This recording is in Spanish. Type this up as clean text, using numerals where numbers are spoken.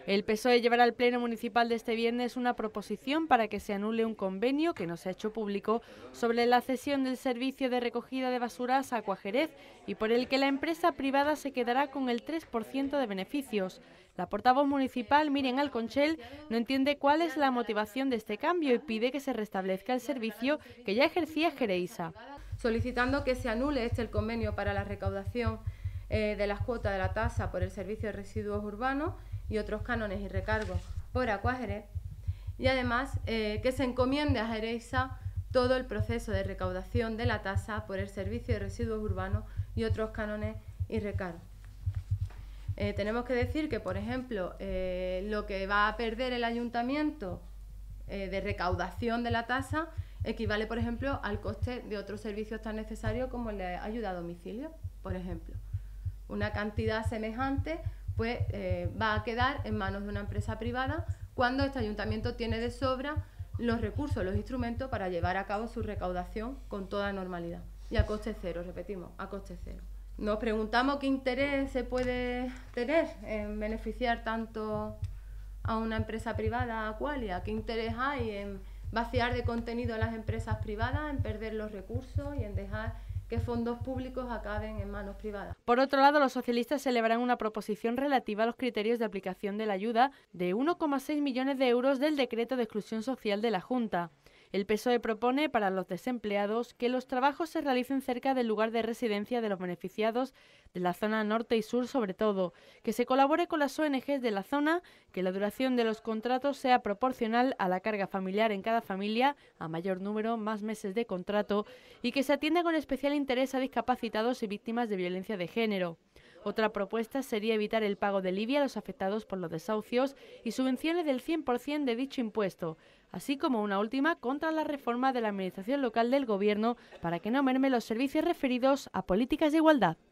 El PSOE llevará al Pleno Municipal de este viernes una proposición para que se anule un convenio que no se ha hecho público sobre la cesión del servicio de recogida de basuras a Aquajerez y por el que la empresa privada se quedará con el 3% de beneficios. La portavoz municipal, Miriam Alconchel, no entiende cuál es la motivación de este cambio y pide que se restablezca el servicio que ya ejercía Gereisa. Solicitando que se anule el convenio para la recaudación de las cuotas de la tasa por el servicio de residuos urbanos y otros cánones y recargos por Aquajerez, y además que se encomiende a Gereisa todo el proceso de recaudación de la tasa por el servicio de residuos urbanos y otros cánones y recargos. Tenemos que decir que, por ejemplo, lo que va a perder el ayuntamiento de recaudación de la tasa equivale, por ejemplo, al coste de otros servicios tan necesarios como la ayuda a domicilio, por ejemplo. Una cantidad semejante pues va a quedar en manos de una empresa privada cuando este ayuntamiento tiene de sobra los recursos, los instrumentos para llevar a cabo su recaudación con toda normalidad. Y a coste cero, repetimos, a coste cero. Nos preguntamos qué interés se puede tener en beneficiar tanto a una empresa privada, a Aqualia, qué interés hay en vaciar de contenido a las empresas privadas, en perder los recursos y en dejar que fondos públicos acaben en manos privadas. Por otro lado, los socialistas elevarán una proposición relativa a los criterios de aplicación de la ayuda de 1,6 millones de euros del decreto de exclusión social de la Junta. El PSOE propone para los desempleados que los trabajos se realicen cerca del lugar de residencia de los beneficiados de la zona norte y sur sobre todo, que se colabore con las ONGs de la zona, que la duración de los contratos sea proporcional a la carga familiar en cada familia, a mayor número, más meses de contrato, y que se atienda con especial interés a discapacitados y víctimas de violencia de género. Otra propuesta sería evitar el pago del IBI a los afectados por los desahucios y subvenciones del 100% de dicho impuesto, así como una última contra la reforma de la administración local del Gobierno para que no merme los servicios referidos a políticas de igualdad.